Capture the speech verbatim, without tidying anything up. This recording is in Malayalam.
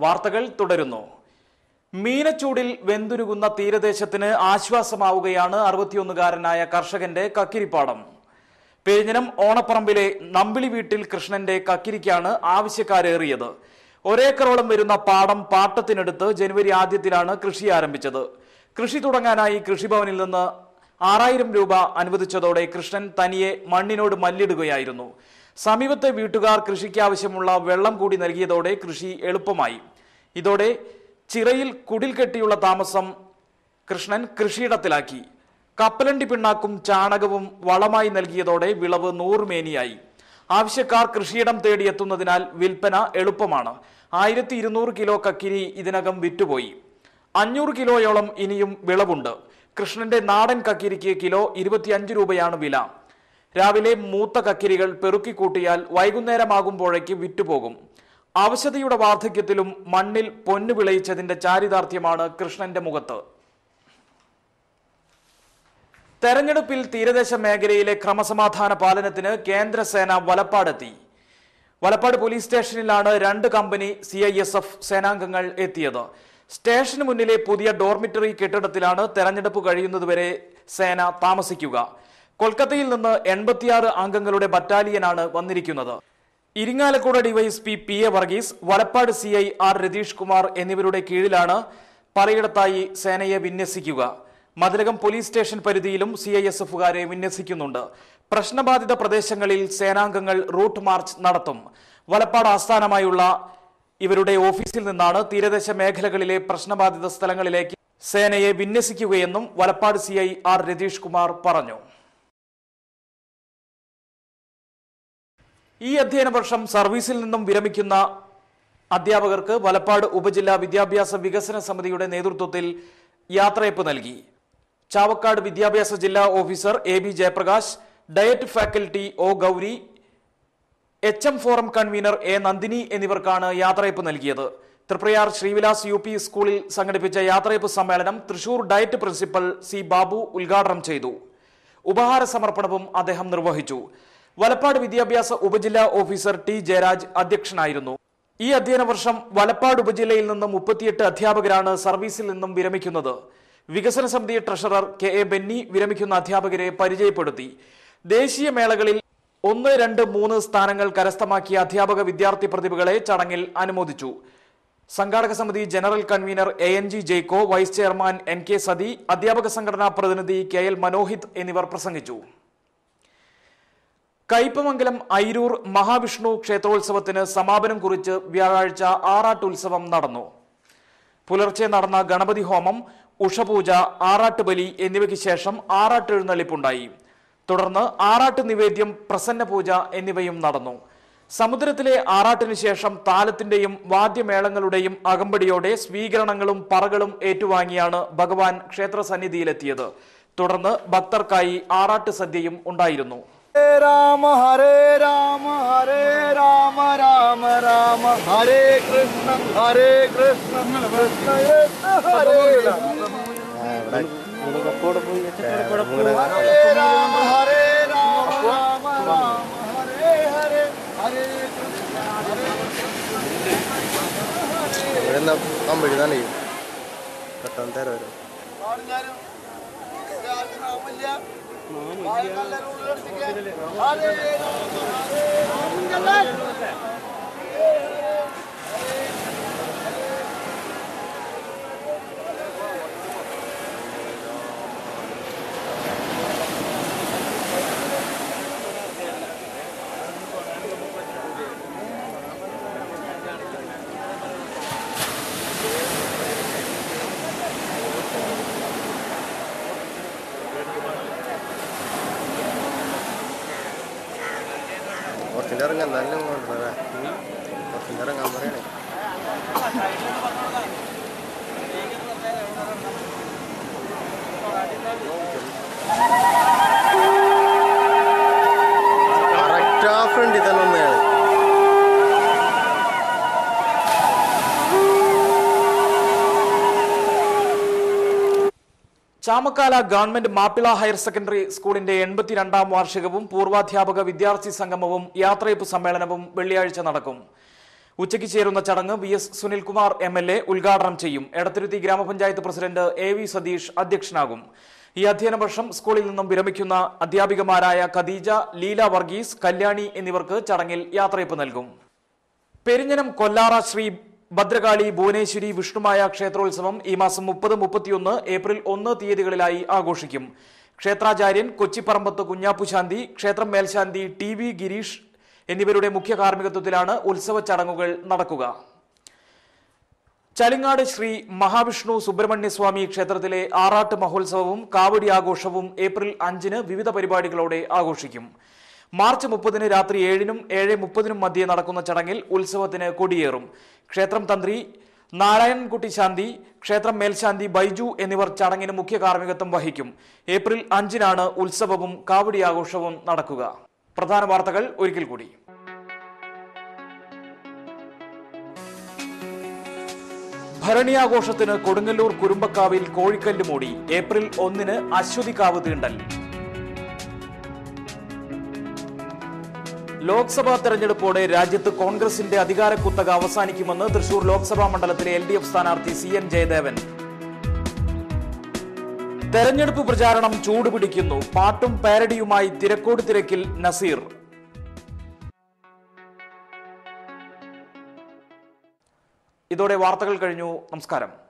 വാർത്തകൾ തുടരുന്നു. മീനച്ചൂടിൽ വെന്തുരുകുന്ന തീരദേശത്തിന് ആശ്വാസമാവുകയാണ് അറുപത്തിയൊന്നുകാരനായ കർഷകന്റെ കക്കിരിപ്പാടം. പെരിഞ്ഞനം ഓണപ്പറമ്പിലെ നമ്പിളി വീട്ടിൽ കൃഷ്ണന്റെ കക്കിരിക്കാണ് ആവശ്യക്കാരേറിയത്. ഒരേക്കറോളം വരുന്ന പാടം പാട്ടത്തിനെടുത്ത് ജനുവരി ആദ്യത്തിലാണ് കൃഷി ആരംഭിച്ചത്. കൃഷി തുടങ്ങാനായി കൃഷിഭവനിൽ നിന്ന് ആറായിരം രൂപ അനുവദിച്ചതോടെ കൃഷ്ണൻ തനിയെ മണ്ണിനോട് മല്ലിടുകയായിരുന്നു. സമീപത്തെ വീട്ടുകാർ കൃഷിക്ക് ആവശ്യമുള്ള വെള്ളം കൂടി നൽകിയതോടെ കൃഷി എളുപ്പമായി. ഇതോടെ ചിറയിൽ കുടിൽ കെട്ടിയുള്ള താമസം കൃഷ്ണൻ കൃഷിയിടത്തിലാക്കി. കപ്പലണ്ടി പിണ്ണാക്കും ചാണകവും വളമായി നൽകിയതോടെ വിളവ് നൂറുമേനിയായി. ആവശ്യക്കാർ കൃഷിയിടം തേടിയെത്തുന്നതിനാൽ വിൽപ്പന എളുപ്പമാണ്. ആയിരത്തി ഇരുന്നൂറ് കിലോ കക്കിരി ഇതിനകം വിറ്റുപോയി. അഞ്ഞൂറ് കിലോയോളം ഇനിയും വിളവുണ്ട്. കൃഷ്ണന്റെ നാടൻ കക്കിരിക്ക് കിലോ ഇരുപത്തിയഞ്ച് രൂപയാണ് വില. രാവിലെ മൂത്ത കക്കിരികൾ പെറുക്കിക്കൂട്ടിയാൽ വൈകുന്നേരമാകുമ്പോഴേക്ക് വിറ്റുപോകും. അവശതയുടെ വാർദ്ധക്യത്തിലും മണ്ണിൽ പൊന്നു വിളയിച്ചതിന്റെ ചാരിതാർത്ഥ്യമാണ് കൃഷ്ണന്റെ മുഖത്ത്. തെരഞ്ഞെടുപ്പിൽ തീരദേശ മേഖലയിലെ ക്രമസമാധാന പാലനത്തിന് കേന്ദ്രസേന വലപ്പാടെത്തി. വലപ്പാട് പോലീസ് സ്റ്റേഷനിലാണ് രണ്ട് company C I S F സേനാംഗങ്ങൾ എത്തിയത്. സ്റ്റേഷന് മുന്നിലെ പുതിയ ഡോർമിറ്ററി കെട്ടിടത്തിലാണ് തെരഞ്ഞെടുപ്പ് കഴിയുന്നതുവരെ സേന താമസിക്കുക. കൊൽക്കത്തയിൽ നിന്ന് എൺപത്തിയാറ് അംഗങ്ങളുടെ ബറ്റാലിയനാണ് വന്നിരിക്കുന്നത്. Irinjalakuda DYSP P A Varghese, Valappad C I R Ratheesh Kumar എന്നിവരുടെ കീഴിലാണ് പലയിടത്തായി സേനയെ വിന്യസിക്കുക. മതിലകം പോലീസ് സ്റ്റേഷൻ പരിധിയിലും സി ഐ എസ് എഫുകാരെ വിന്യസിക്കുന്നുണ്ട്. പ്രശ്നബാധിത പ്രദേശങ്ങളിൽ സേനാംഗങ്ങൾ റൂട്ട് മാർച്ച് നടത്തും. വലപ്പാട് ആസ്ഥാനമായുള്ള ഇവരുടെ ഓഫീസിൽ നിന്നാണ് തീരദേശ മേഖലകളിലെ പ്രശ്നബാധിത സ്ഥലങ്ങളിലേക്ക് സേനയെ വിന്യസിക്കുകയെന്നും Valappad C I R Ratheesh Kumar പറഞ്ഞു. ഈ അധ്യയന വർഷം സർവീസിൽ നിന്നും വിരമിക്കുന്ന അധ്യാപകർക്ക് വലപ്പാട് ഉപജില്ലാ വിദ്യാഭ്യാസ വികസന സമിതിയുടെ നേതൃത്വത്തിൽ യാത്രയപ്പ് നൽകി. ചാവക്കാട് വിദ്യാഭ്യാസ ജില്ലാ officer A B Jayaprakash, DIET faculty O Gauri, H M forum convener A Nandini എന്നിവർക്കാണ് യാത്രയപ്പ് നൽകിയത്. തൃപ്രയാർ ശ്രീവിലാസ് യു പി സ്കൂളിൽ സംഘടിപ്പിച്ച യാത്രയപ്പ് സമ്മേളനം Thrissur DIET principal C Babu ഉദ്ഘാടനം ചെയ്തു. ഉപഹാര സമർപ്പണവും അദ്ദേഹം നിർവഹിച്ചു. വലപ്പാട് വിദ്യാഭ്യാസ ഉപജില്ലാ ഓഫീസർ ടി ജയരാജ് അധ്യക്ഷനായിരുന്നു. ഈ അധ്യയന വർഷം വലപ്പാട് ഉപജില്ലയിൽ നിന്നും മുപ്പത്തിയെട്ട് അധ്യാപകരാണ് സർവീസിൽ നിന്നും വിരമിക്കുന്നത്. വികസന സമിതി ട്രഷറർ കെ എ ബെന്നി വിരമിക്കുന്ന അധ്യാപകരെ പരിചയപ്പെടുത്തി. ദേശീയ മേളകളിൽ ഒന്ന് രണ്ട് മൂന്ന് സ്ഥാനങ്ങൾ കരസ്ഥമാക്കിയ അധ്യാപക വിദ്യാർത്ഥി പ്രതിഭകളെ ചടങ്ങിൽ അനുമോദിച്ചു. സംഘാടക സമിതി general convener A N G Jaico, vice chairman N K Sathi, അധ്യാപക സംഘടനാ പ്രതിനിധി കെ എൽ മനോഹിത് എന്നിവർ പ്രസംഗിച്ചു. കയ്പമംഗലം ഐരൂർ മഹാവിഷ്ണു ക്ഷേത്രോത്സവത്തിന് സമാപനം കുറിച്ച് വ്യാഴാഴ്ച ആറാട്ടുത്സവം നടന്നു. പുലർച്ചെ നടന്ന ഗണപതി ഹോമം, ഉഷപൂജ, ആറാട്ടുബലി എന്നിവയ്ക്ക് ശേഷം ആറാട്ടെഴുന്നള്ളിപ്പുണ്ടായി. തുടർന്ന് ആറാട്ട് നിവേദ്യം, പ്രസന്ന പൂജ എന്നിവയും നടന്നു. സമുദ്രത്തിലെ ആറാട്ടിനു ശേഷം താലത്തിന്റെയും വാദ്യമേളങ്ങളുടെയും അകമ്പടിയോടെ സ്വീകരണങ്ങളും പറകളും ഏറ്റുവാങ്ങിയാണ് ഭഗവാൻ ക്ഷേത്ര സന്നിധിയിലെത്തിയത്. തുടർന്ന് ഭക്തർക്കായി ആറാട്ട് സദ്യയും ഉണ്ടായിരുന്നു. രാമ ഹരേ രാമ ഹരേ രാമ രാമ രാമ ഹരേ കൃഷ്ണ ഹരേ കൃഷ്ണ കൃഷ്ണ ഹരേ രാമ ഹരേ രാമ രാമ രാമ ഹരേ ഹരേ ഹരേ കൃഷ്ണ ഹരേ കമ്പഴിതാണ് പെട്ടെന്ന് തരാം. കുറച്ചിറങ്ങാൻ നല്ല കുറച്ചിറങ്ങാൻ പറയണേ. കറക്റ്റാ ഫ്രണ്ട് തന്നെ ഒന്നയാണ്. Chamakkala government Mappila higher secondary സ്കൂളിന്റെ എൺപത്തിരണ്ടാം വാർഷികവും പൂർവാധ്യാപക വിദ്യാർത്ഥി സംഗമവും യാത്രയപ്പ് സമ്മേളനവും വെള്ളിയാഴ്ച നടക്കും. ഉച്ചയ്ക്ക് ചേരുന്ന ചടങ്ങ് V S Sunilkumar M L A ഉദ്ഘാടനം ചെയ്യും. എടത്തുരുത്തി ഗ്രാമപഞ്ചായത്ത് പ്രസിഡന്റ് എ വി സതീഷ് അധ്യക്ഷനാകും. ഈ അധ്യയന വർഷം സ്കൂളിൽ നിന്നും വിരമിക്കുന്ന അധ്യാപികമാരായ ഖദീജ, ലീല വർഗീസ്, കല്യാണി എന്നിവർക്ക് ചടങ്ങിൽ യാത്രയപ്പ് നൽകും. പെരിഞ്ഞനം കൊല്ലാറ ശ്രീ ഭദ്രകാളി ഭുവനേശ്വരി വിഷ്ണുമായ ക്ഷേത്രോത്സവം ഈ മാസം മുപ്പത് മുപ്പത്തിയൊന്ന് ഏപ്രിൽ ഒന്ന് തീയതികളിലായി ആഘോഷിക്കും. ക്ഷേത്രാചാര്യൻ കൊച്ചിപ്പറമ്പത്ത് കുഞ്ഞാപ്പുശാന്തി, ക്ഷേത്രം മേൽശാന്തി ടി വി ഗിരീഷ് എന്നിവരുടെ മുഖ്യ കാർമ്മികത്വത്തിലാണ് ഉത്സവ ചടങ്ങുകൾ നടക്കുക. ചലിങ്ങാട് ശ്രീ മഹാവിഷ്ണു സുബ്രഹ്മണ്യസ്വാമി ക്ഷേത്രത്തിലെ ആറാട്ട് മഹോത്സവവും കാവടി ആഘോഷവും ഏപ്രിൽ അഞ്ചിന് വിവിധ പരിപാടികളോടെ ആഘോഷിക്കും. മാർച്ച് മുപ്പതിന് രാത്രി ഏഴിനും ഏഴ് മുപ്പതിനും മധ്യേ നടക്കുന്ന ചടങ്ങിൽ ഉത്സവത്തിന് കൊടിയേറും. ക്ഷേത്രം തന്ത്രി നാരായണൻകുട്ടി ശാന്തി, ക്ഷേത്രം മേൽശാന്തി ബൈജു എന്നിവർ ചടങ്ങിന് മുഖ്യ കാർമ്മികത്വം വഹിക്കും. ഏപ്രിൽ അഞ്ചിനാണ് ഉത്സവവും കാവടി ആഘോഷവും നടക്കുക. പ്രധാന വാർത്തകൾ ഒരിക്കൽ കൂടി. ഭരണിയാഘോഷത്തിന് കൊടുങ്ങല്ലൂർ കുരുമ്പക്കാവിൽ കോഴിക്കല്ല് മൂടി. ഏപ്രിൽ ഒന്നിന് അശ്വതികാവ് തീണ്ടൽ. ലോക്സഭാ തെരഞ്ഞെടുപ്പോടെ രാജ്യത്ത് കോൺഗ്രസിന്റെ അധികാര കുത്തക അവസാനിക്കുമെന്ന് തൃശൂർ ലോക്സഭാ മണ്ഡലത്തിലെ എൽ ഡി എഫ് സ്ഥാനാർത്ഥി സി എൻ ജയദേവൻ. തെരഞ്ഞെടുപ്പ് പ്രചാരണം ചൂടുപിടിക്കുന്നു. പാട്ടും പാരഡിയുമായി തിരക്കോട് തിരക്കിൽ നസീർ. ഇതോടെ വാർത്തകൾ കഴിഞ്ഞു. നമസ്കാരം.